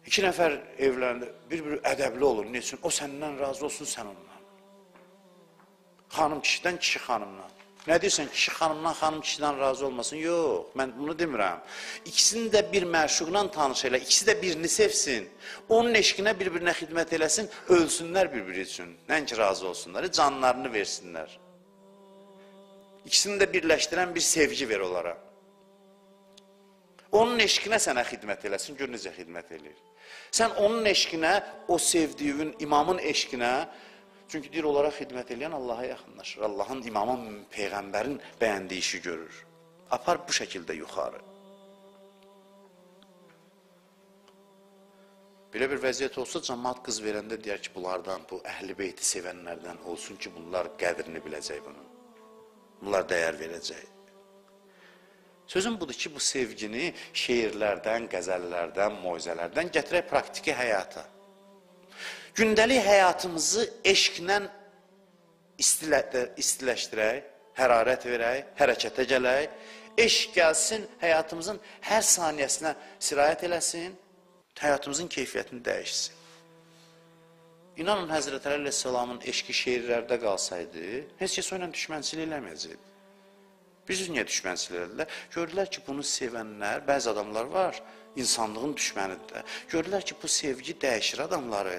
İki nəfər evləndi, bir-bir ədəbli olur. Ne üçün? O səndən razı olsun, sən ondan. Xanım kişidən, kişi xanımdan. Nə deyirsən, kişi xanımdan, xanım kişidən razı olmasın? Yox, mən bunu demirəm. İkisini də bir məşuqla tanış elə, ikisi də birini sevsin. Onun eşqinə bir-birinə xidmət eləsin, ölsünlər bir-biri üçün. Nəinki razı olsunlar, canlarını versinlər. İkisini də birləşdirən bir sevgi ver onlara. Onun eşqinə sənə xidmət eləsin, gör necə xidmət eləyir. Sən onun eşqinə, o sevdiyin imamın eşqinə, çünki deyir, onlara xidmət eləyən Allaha yaxınlaşır. Allahın, imamın, Peyğəmbərin bəyəndiyi işi görür. Apar bu şəkildə yuxarı. Belə bir vəziyyət olsa, cəmaat qız verəndə deyər ki, bunlardan, bu əhl-i beyti sevənlərdən olsun ki, bunlar qədrini biləcək bunun. Bunlar dəyər verəcək. Sözüm budur ki, bu sevgini şeirlərdən, qəzəllərdən, moizələrdən gətirək praktiki həyata. Gündəlik həyatımızı eşqlə istiləşdirək, hərarət verək, hərəkətə gələk, eşq gəlsin, həyatımızın hər saniyəsinə sirayət eləsin, həyatımızın keyfiyyətini dəyişsin. İnanın, Həzrət Əli Aleyhisselamın eşqi şeirlərdə qalsaydı, heç kəs o ilə düşmənçilik eləməyəcəkdir. Biz niyə düşmənçilik elədilər? Gördülər ki, bunu sevənlər, bəzi adamlar var, insanlığın düşmənidir. Gördülər ki, bu sevgi dəyişir adamları.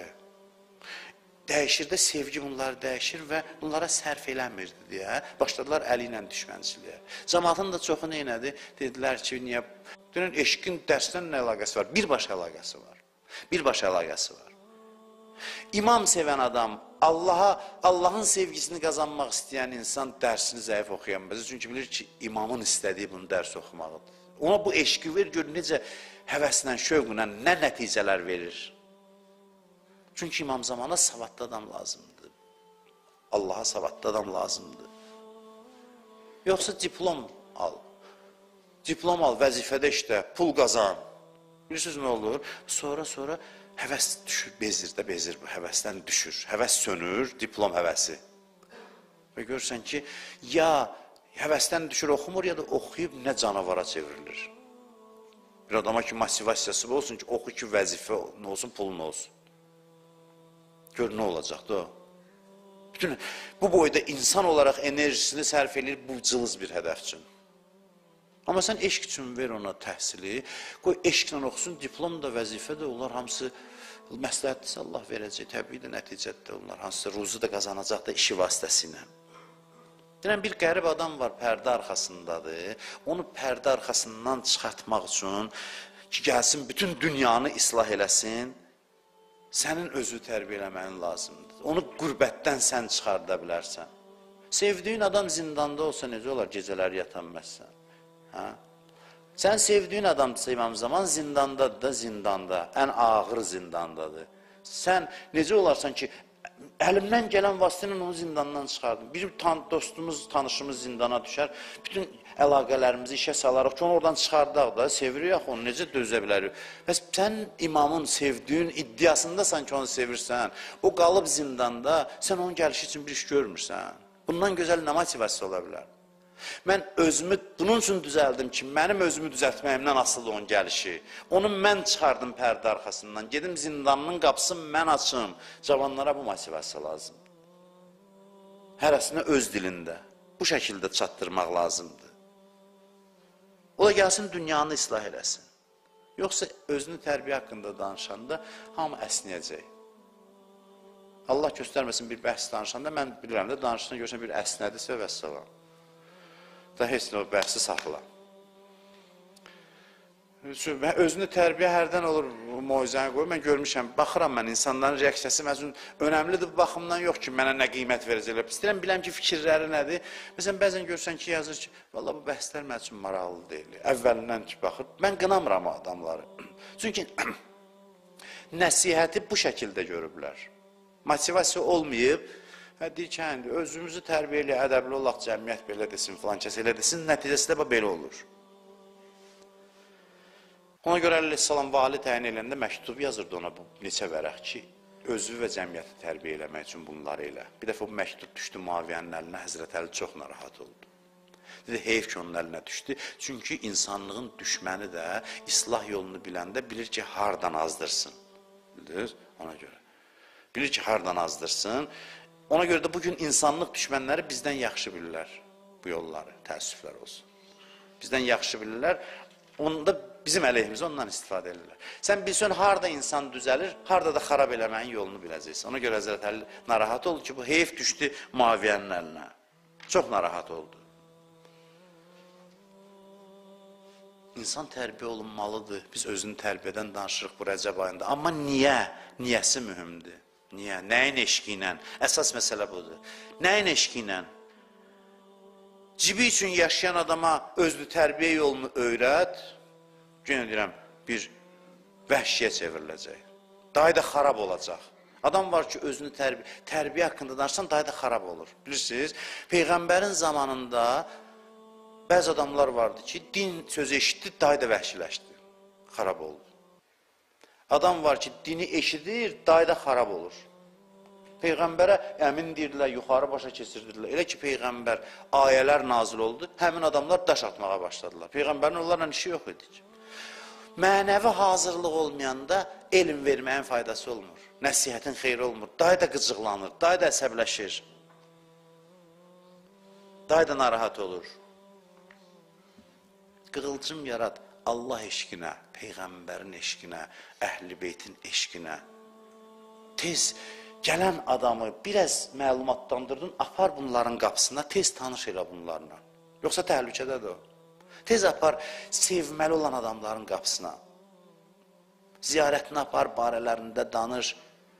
Dəyişir də sevgi bunları dəyişir və bunlara sərf eləmirdi deyə başladılar Əli ilə düşmənçiliyə. Cəmaatın da çoxu neynədi? Dedilər ki, niyə? Deyən, eşqin dərsdən nə əlaqəsi var? Birbaşa əlaqəsi var. Birbaşa əlaqəsi var. İmam sevən adam, Allahın sevgisini qazanmaq istəyən insan dərsini zəif oxuyanmaz. Çünki bilir ki, imamın istədiyi bunu dərs oxumaqdır. Ona bu eşqi ver, gör necə həvəslə, şövqlə nə nəticələr verir. Çünki imam zamana savadlı adam lazımdır. Allaha savadlı adam lazımdır. Yoxsa diplom al. Diplom al, vəzifədə işlə, pul qazan. Bilirsiniz nə olur? Sonra həvəs düşür, bezir bu, həvəsdən düşür. Həvəs sönür, diplom həvəsi. Və görürsən ki, ya həvəsdən düşür, oxumur, ya da oxuyub nə canavara çevrilir. Bir adama ki, motivasiyası olsun ki, oxu ki, vəzifə nə olsun, pulun olsun. Gör, nə olacaqdır o? Bütün bu boyda insan olaraq enerjisini sərf edir bu cılız bir hədəf üçün. Amma sən eşq üçün ver ona təhsili, qoy eşqlə oxusun, diplom da, vəzifə də, onlar hamısı məsləhətdirsə Allah verəcək, təbii də nəticədə onlar, hansısa ruzu da qazanacaq da işi vasitəsilə. Deyirəm, bir qərib adam var, pərdə arxasındadır, onu pərdə arxasından çıxartmaq üçün ki, gəlsin, bütün dünyanı islah eləsin, sənin özü tərbiyə eləməyin lazımdır. Onu qürbətdən sən çıxarda bilərsən. Sevdiyin adam zindanda olsa necə olar, gecələri yatanməzsən. Sən sevdiyin adam sevməm zaman zindandadır da, zindanda, ən ağır zindandadır. Sən necə olarsan ki, əlimdən gələn vasitənin onu zindandan çıxardım. Bir dostumuz, tanışımız zindana düşər, bütün əlaqələrimizi işə salarıq ki, onu oradan çıxardaq da, sevirik axı, onu necə dözə bilərik. Bəs sən imamın sevdiyin iddiasındasan ki, onu sevirsən, o qalıb zindanda, sən onun gəlişi üçün bir iş görmürsən. Bundan gözəl nə motivasiya ola bilər? Mən özümü bunun üçün düzəldim ki, mənim özümü düzəltməyimdən asılı onun gəlişi. Onu mən çıxardım pərdə arxasından, gedim zindanının qapısını mən açım. Cavanlara bu motivasiya lazımdır. Hərəsinə öz dilində, bu şəkildə çatdırmaq lazımdır. O da gəlsin, dünyanı islah eləsin. Yoxsa özünü tərbiyə haqqında danışanda hamı əsnəyəcək. Allah göstərməsin bir bəhs danışanda, mən bilirəm də danışdan görsən bir əsnədirsə və salam. Da heç nə o bəhsi saxla. Özünü tərbiyə hərdən olur moizəni qoyur. Mən görmüşəm, baxıram mən insanların reaksiyası məzun önəmlidir bu baxımdan yox ki, mənə nə qiymət verəcəklər. İstəyirəm, biləm ki, fikirləri nədir. Məsələn, bəzən görsən ki, yazır ki, valla bu bəhslər mən üçün maraqlı deyil. Əvvəlindən ki, baxır. Mən qınamıram adamları. Çünki nəsihəti bu şəkildə görüblər. Motivasiya olmayıb, deyir ki, özümüzü tərbiyə elə, ədəbli olaq, cəmiyyət belə desin, filan kəs elə desin, nəticəsi də belə olur. Ona görə Əleyhisselam vali təyin eləndə məktub yazırdı ona bu neçə vərəq ki, özü və cəmiyyəti tərbiyə eləmək üçün bunları elə. Bir dəfə bu məktub düşdü Muaviyyənin əlinə, Həzrət Əli çox narahat oldu. Dedi, heyf ki onun əlinə düşdü. Çünki insanlığın düşməni də islah yolunu biləndə bilir ki, hardan azdırsın. Bildiniz? Ona görə. Bilir ki, hardan azdırsın. Ona görə də bugün insanlıq düşmənləri bizdən yaxşı bilirlər bu yolları. Təəssüflər olsun. Bizdən yaxşı bilirlər. Onda bizim əleyhimizə ondan istifadə edirlər. Sən bilsən, harada insan düzəlir, harada da xarab eləməyin yolunu biləcəksən. Ona görə Həzrət Əli narahat oldu ki, bu heyf düşdü Muaviyyənin əlinə. Çox narahat oldu. İnsan tərbiyə olunmalıdır. Biz özünü tərbiyədən danışırıq bu Rəcəb ayında. Amma niyə? Niyəsi mühümdür. Niyə? Nəyin eşqi ilə? Əsas məsələ budur. Nəyin eşqi ilə? Cibi üçün yaşayan adama özlü tərbiyə yolunu öyrət, yenə deyirəm, bir vəhşiyə çevriləcək. Dayı da xarab olacaq. Adam var ki, özünü tərbiyə haqqında danışsan, dayı da xarab olur. Bilirsiniz, Peyğəmbərin zamanında bəzi adamlar vardı ki, din sözü eşitdi, dayı da vəhşiləşdi. Xarab oldu. Adam var ki, dini eşidir, dayı da xarab olur. Peyğəmbərə əmin deyirlər, yuxarı başa keçirdirlər. Elə ki, Peyğəmbər ayələr nazil oldu, həmin adamlar daş atmağa başladılar. Peyğəmbərin onlarla işi yox idi. Mənəvi hazırlıq olmayanda elm verməyin faydası olmur. Nəsihətin xeyri olmur. Dayı da qıcıqlanır, dayı da əsəbləşir. Dayı da narahat olur. Qığılcım yarat Allah eşqinə, Peyğəmbərin eşqinə, Əhl-i Beytin eşqinə. Tez gələn adamı biraz məlumatlandırdın, apar bunların qapısına, tez tanış elə bunlarla. Yoxsa təhlükədədir o. Tez apar sevməli olan adamların qapısına. Ziyarətini apar, barələrində danış.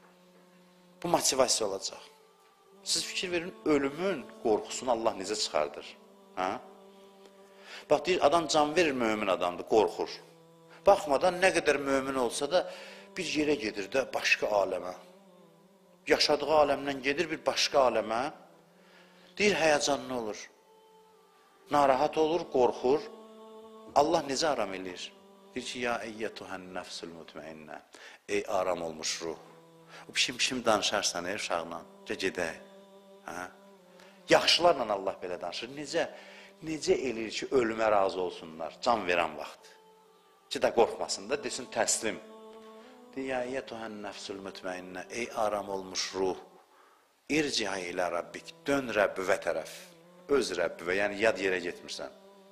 Bu motivasiya olacaq. Siz fikir verin, ölümün qorxusunu Allah necə çıxardır? Ha? Bax, deyir, adam can verir, mömin adamdır, qorxur. Baxmadan nə qədər mömin olsa da bir yerə gedir də başqa aləmə. Yaşadığı aləmdən gedir bir başqa aləmə. Deyir, həyəcanlı olur. Narahat olur, qorxur. Allah necə aram eləyir? Deyir ki, ya eyyətuhən nəfsul mutmainnə. Ey aram olmuş ruh. O pişim danışarsan, ey uşaqla, gedək. Yaxşılarla Allah belə danışır. Necə eləyir ki, ölümə razı olsunlar, can verən vaxt. Ki də qorxmasın da, desin təslim. Deyir, ya eyyətuhən nəfsul mutmainnə. Ey aram olmuş ruh. İrciə ilə Rabbik. Dön Rəbbivə tərəf. Öz Rəbbivə, yəni yad yerə getmirsən.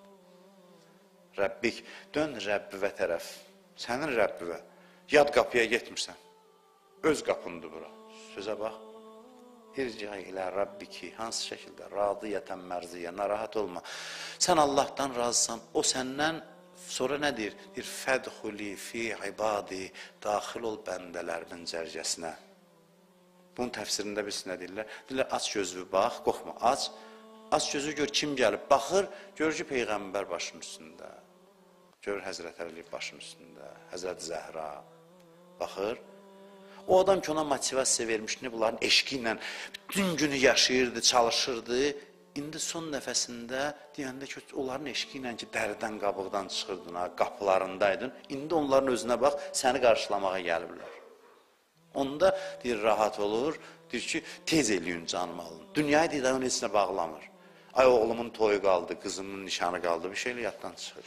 Rəbbik, dön Rəbbivə tərəf. Sənin Rəbbivə. Yad qapıya getmirsən. Öz qapındır bura. Sözə bax. İrciə ilə Rabbiki. Hansı şəkildə? Radiyətən mərziyə. Narahat olma. Sən Allahdan razısan. O səndən sonra nə deyir? Deyir, fədxuli fi ibadi. Daxil ol bəndələrimin cərgəsinə. Bunun təfsirində bilsin nə deyirlər? Deyirlər, aç gözlü bax, qorxma, aç. Aç gözü gör, kim gəlib, baxır, görür ki, Peyğəmbər başının üstündə. Görür Həzrət Əli başının üstündə, Həzrət Zəhra. Baxır. O adam ki, ona motivasiya vermişdi, bunların eşqi ilə bütün günü yaşayırdı, çalışırdı. İndi son nəfəsində deyəndə ki, onların eşqi ilə ki, dəridən, qabıqdan çıxırdın, qapılarındaydın. İndi onların özünə bax, səni qarşılamağa gəliblər. Onda deyir, rahat olur, deyir ki, tez eləyin canımı alın. Dünyayı deyir, onun heç bağlamır. Ay, oğlumun toyu qaldı, qızımın nişanı qaldı, bir şeylə yaddan çıxır.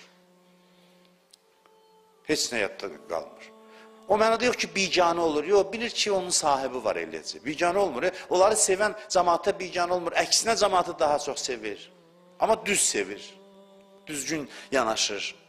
Heç nə yadda qalmır. O mənada yox ki, biganə olur. Yox, bilir ki, onun sahibi var eləcə. Biganə olmur. Onları sevən cəmaata biganə olmur. Əksinə cəmaatı daha çox sevir. Amma düz sevir. Düzgün yanaşır.